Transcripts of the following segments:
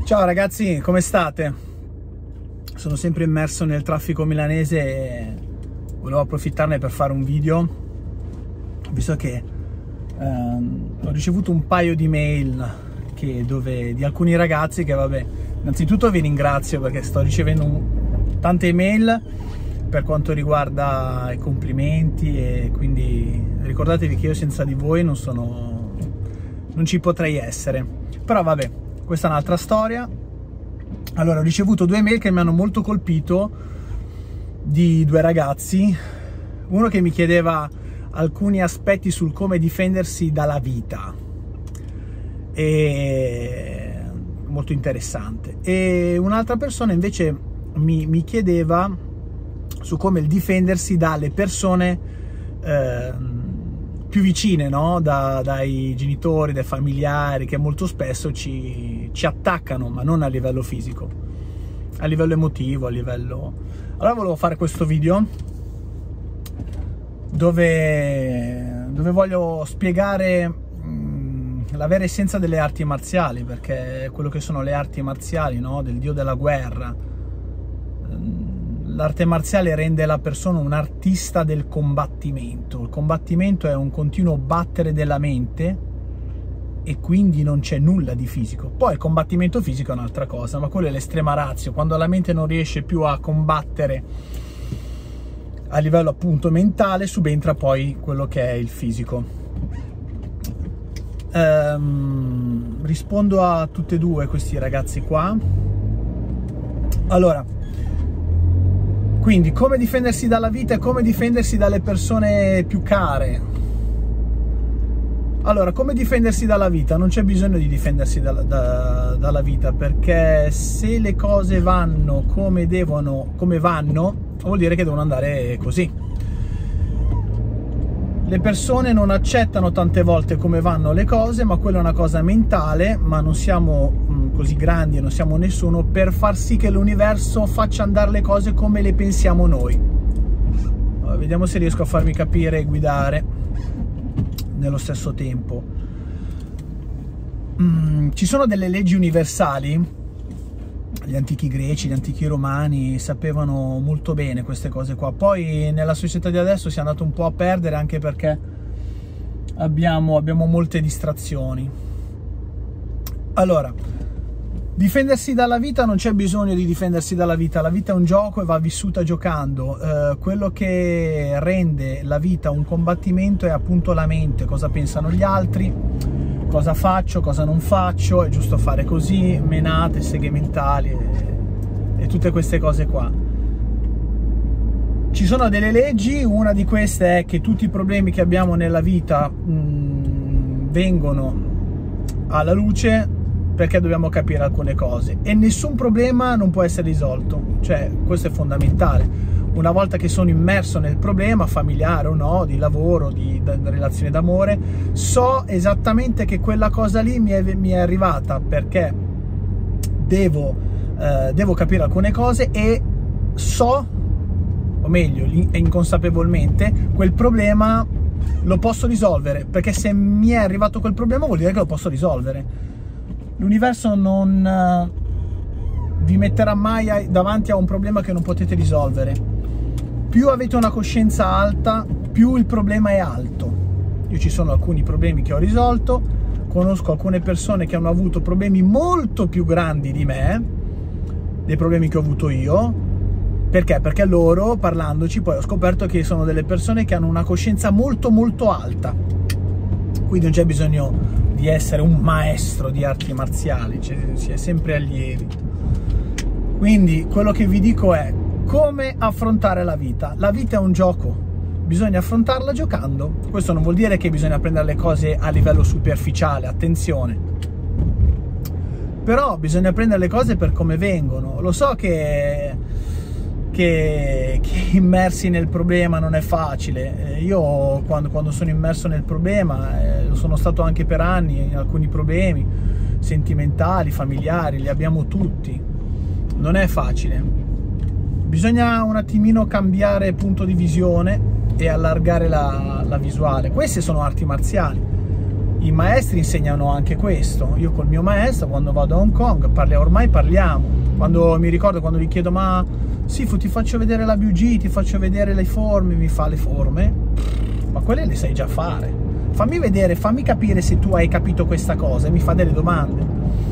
Ciao ragazzi, come state? Sono sempre immerso nel traffico milanese e volevo approfittarne per fare un video, visto che ho ricevuto un paio di mail di alcuni ragazzi che, vabbè, innanzitutto vi ringrazio perché sto ricevendo tante email per quanto riguarda i complimenti, e quindi ricordatevi che io senza di voi non ci potrei essere. Però vabbè, questa è un'altra storia. Allora, ho ricevuto due mail che mi hanno molto colpito, di due ragazzi. Uno che mi chiedeva alcuni aspetti sul come difendersi dalla vita, e molto interessante, e un'altra persona invece mi chiedeva su come difendersi dalle persone più vicine, no? Dai genitori, dai familiari, che molto spesso ci attaccano, ma non a livello fisico, a livello emotivo, a livello... Allora volevo fare questo video dove voglio spiegare la vera essenza delle arti marziali, perché quello che sono le arti marziali, no? Del dio della guerra. L'arte marziale rende la persona un artista del combattimento. Il combattimento è un continuo battere della mente e quindi non c'è nulla di fisico. Poi il combattimento fisico è un'altra cosa, ma quello è l'estrema ratio, quando la mente non riesce più a combattere a livello appunto mentale, subentra poi quello che è il fisico. Rispondo a tutte e due questi ragazzi qua. Allora, quindi come difendersi dalla vita e come difendersi dalle persone più care. Allora, come difendersi dalla vita? Non c'è bisogno di difendersi dalla vita, perché se le cose vanno come vanno, vuol dire che devono andare così. Le persone non accettano tante volte come vanno le cose, ma quella è una cosa mentale, ma non siamo così grandi e non siamo nessuno per far sì che l'universo faccia andare le cose come le pensiamo noi. Allora, vediamo se riesco a farmi capire e guidare nello stesso tempo. Ci sono delle leggi universali. Gli antichi greci, gli antichi romani sapevano molto bene queste cose qua. Poi nella società di adesso si è andato un po' a perdere, anche perché abbiamo molte distrazioni. Allora, difendersi dalla vita, non c'è bisogno di difendersi dalla vita. La vita è un gioco e va vissuta giocando. Quello che rende la vita un combattimento è appunto la mente, cosa pensano gli altri, cosa faccio, cosa non faccio, è giusto fare così, menate, seghe mentali e tutte queste cose qua. Ci sono delle leggi, una di queste è che tutti i problemi che abbiamo nella vita vengono alla luce perché dobbiamo capire alcune cose, e nessun problema non può essere risolto, cioè questo è fondamentale. Una volta che sono immerso nel problema, familiare o no, di lavoro, di relazione d'amore, so esattamente che quella cosa lì mi è arrivata perché devo capire alcune cose, e so, o meglio, inconsapevolmente, quel problema lo posso risolvere, perché se mi è arrivato quel problema vuol dire che lo posso risolvere. L'universo non vi metterà mai davanti a un problema che non potete risolvere. Più avete una coscienza alta, più il problema è alto. Io ci sono alcuni problemi che ho risolto, conosco alcune persone che hanno avuto problemi molto più grandi di me, dei problemi che ho avuto io. Perché? Perché loro, parlandoci, poi ho scoperto che sono delle persone che hanno una coscienza molto molto alta. Quindi non c'è bisogno di essere un maestro di arti marziali, si è sempre allievi. Quindi quello che vi dico è: come affrontare la vita? La vita è un gioco, bisogna affrontarla giocando. Questo non vuol dire che bisogna prendere le cose a livello superficiale, attenzione, però bisogna prendere le cose per come vengono. Lo so che immersi nel problema non è facile. Io quando sono immerso nel problema, lo sono stato anche per anni, in alcuni problemi sentimentali, familiari, li abbiamo tutti, non è facile. Bisogna un attimino cambiare punto di visione e allargare la visuale. Queste sono arti marziali. i maestri insegnano anche questo. Io col mio maestro, quando vado a Hong Kong, ormai parliamo. Quando mi ricordo, quando gli chiedo, ma Sifu, ti faccio vedere la BUG, ti faccio vedere le forme, mi fa le forme, ma quelle le sai già fare. Fammi vedere, fammi capire se tu hai capito questa cosa, e mi fa delle domande.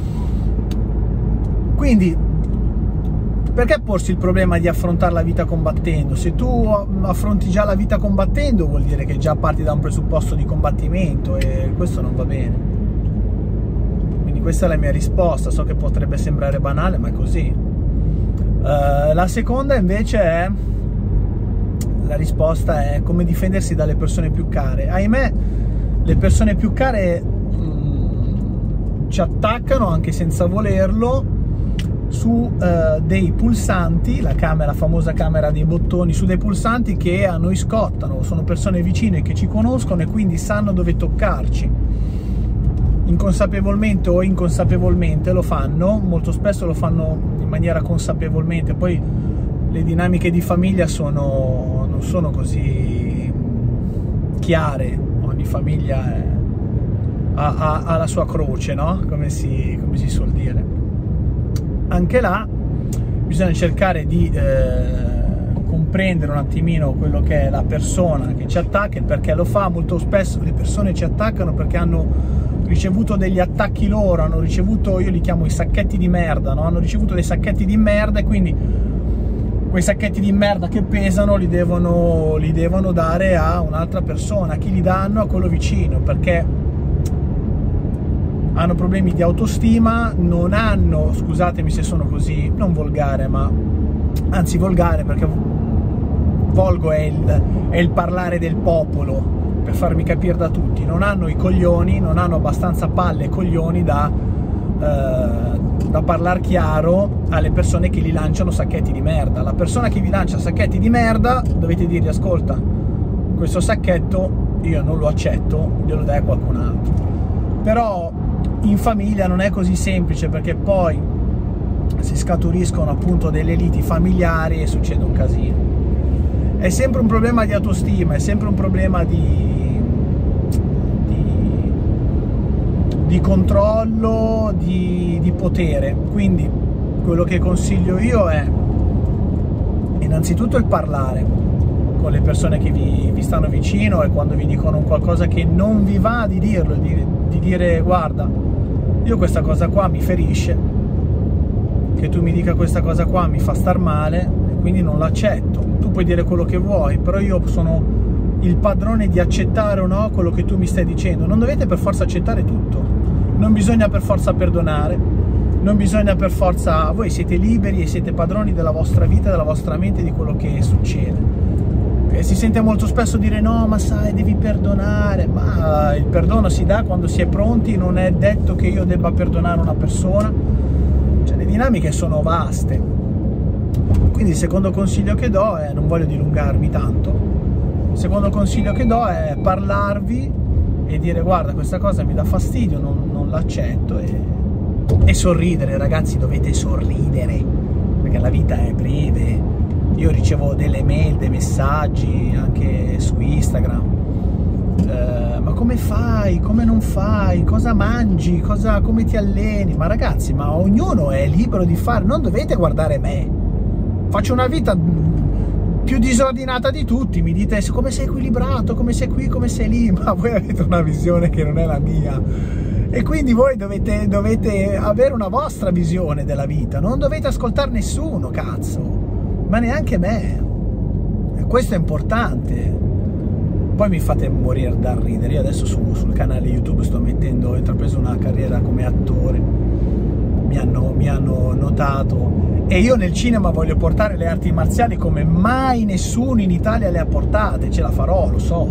Quindi, perché porsi il problema di affrontare la vita combattendo? Se tu affronti già la vita combattendo, vuol dire che già parti da un presupposto di combattimento, e questo non va bene. Quindi questa è la mia risposta. So che potrebbe sembrare banale, ma è così. La seconda invece è, la risposta è come difendersi dalle persone più care. Ahimè, le persone più care ci attaccano anche senza volerlo su dei pulsanti, la famosa camera dei bottoni, su dei pulsanti che a noi scottano. Sono persone vicine che ci conoscono e quindi sanno dove toccarci. Inconsapevolmente o inconsapevolmente lo fanno, molto spesso lo fanno in maniera consapevolmente. Poi le dinamiche di famiglia non sono così chiare, ogni famiglia ha la sua croce, no? Come si suol dire. Anche là bisogna cercare di comprendere un attimino quello che è la persona che ci attacca e perché lo fa. Molto spesso le persone ci attaccano perché hanno ricevuto degli attacchi loro, hanno ricevuto, io li chiamo i sacchetti di merda, no? Hanno ricevuto dei sacchetti di merda, e quindi quei sacchetti di merda che pesano li devono dare a un'altra persona. A chi li danno? A quello vicino, perché hanno problemi di autostima, non hanno, scusatemi se sono così, non volgare, ma anzi volgare, perché volgo è il parlare del popolo, per farmi capire da tutti. Non hanno i coglioni, non hanno abbastanza palle e coglioni da parlare chiaro alle persone che gli lanciano sacchetti di merda. La persona che vi lancia sacchetti di merda dovete dirgli: ascolta, questo sacchetto io non lo accetto, glielo dai a qualcun altro. Però in famiglia non è così semplice, perché poi si scaturiscono appunto delle liti familiari e succede un casino. È sempre un problema di autostima, è sempre un problema di controllo, di potere. Quindi quello che consiglio io è innanzitutto il parlare con le persone che vi stanno vicino, e quando vi dicono qualcosa che non vi va, di dirlo, di dire: guarda, io questa cosa qua mi ferisce, che tu mi dica questa cosa qua mi fa star male, e quindi non l'accetto. Tu puoi dire quello che vuoi, però io sono il padrone di accettare o no quello che tu mi stai dicendo. Non dovete per forza accettare tutto, non bisogna per forza perdonare, non bisogna per forza, voi siete liberi e siete padroni della vostra vita, della vostra mente, di quello che succede. E si sente molto spesso dire: no, ma sai, devi perdonare. Ma il perdono si dà quando si è pronti, non è detto che io debba perdonare una persona. Cioè, le dinamiche sono vaste. Quindi il secondo consiglio che do è, non voglio dilungarmi tanto, il secondo consiglio che do è parlarvi e dire: guarda, questa cosa mi dà fastidio, non l'accetto, e sorridere. Ragazzi, dovete sorridere, perché la vita è breve. Io ricevo delle mail, dei messaggi anche su Instagram: ma come fai, come non fai, cosa mangi, come ti alleni? Ma ragazzi, ma ognuno è libero di fare, non dovete guardare me. Faccio una vita più disordinata di tutti, mi dite come sei equilibrato, come sei qui, come sei lì, ma voi avete una visione che non è la mia, e quindi voi dovete avere una vostra visione della vita, non dovete ascoltare nessuno, cazzo, ma neanche me. E questo è importante. Poi mi fate morire dal ridere. Io adesso sul canale YouTube ho intrapreso una carriera come attore, mi hanno notato, e io nel cinema voglio portare le arti marziali come mai nessuno in Italia le ha portate. Ce la farò, lo so,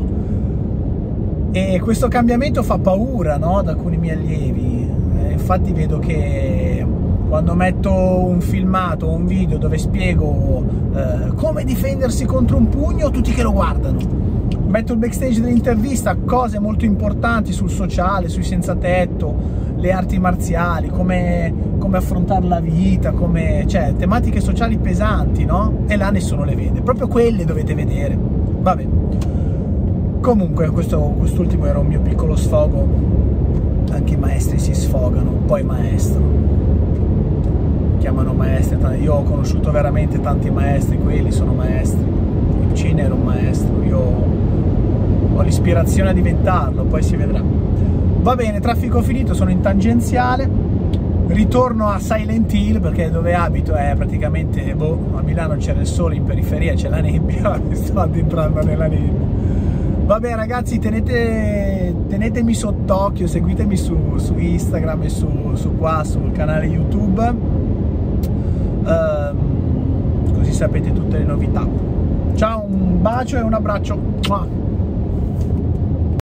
e questo cambiamento fa paura, no? Ad alcuni miei allievi. Infatti vedo che quando metto un filmato o un video dove spiego come difendersi contro un pugno, tutti che lo guardano. Metto il backstage dell'intervista, cose molto importanti sul sociale, sui senza tetto, le arti marziali, come affrontare la vita, cioè tematiche sociali pesanti, no? E là nessuno le vede, proprio quelle dovete vedere. Vabbè, Comunque quest'ultimo era un mio piccolo sfogo. Anche i maestri si sfogano, poi maestro, mi chiamano maestri. Io ho conosciuto veramente tanti maestri, quelli sono maestri. Il Cine era un maestro, io ho l'ispirazione a diventarlo, poi si vedrà. Va bene, traffico finito, sono in tangenziale, ritorno a Silent Hill perché dove abito è praticamente, a Milano c'era il sole, in periferia c'è la nebbia, mi sto addentrando nella nebbia. Vabbè ragazzi, tenetemi sott'occhio, seguitemi su Instagram e sul canale YouTube, così sapete tutte le novità. Ciao, un bacio e un abbraccio.